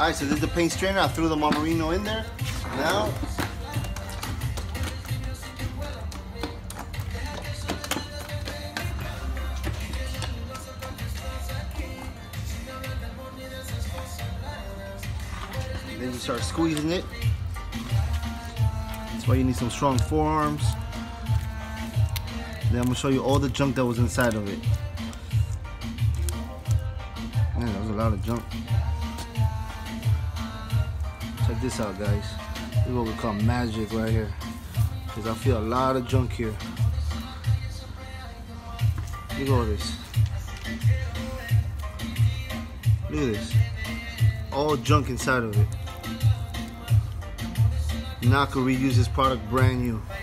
Alright, so this is the paint strainer. I threw the Marmarino in there. Now, then you start squeezing it. That's why you need some strong forearms. Then I'm gonna show you all the junk that was inside of it. Man, that was a lot of junk. Check this out, guys. This is what we call magic right here. Because I feel a lot of junk here. Look at all this. Look at this. All junk inside of it. Now I can reuse this product brand new.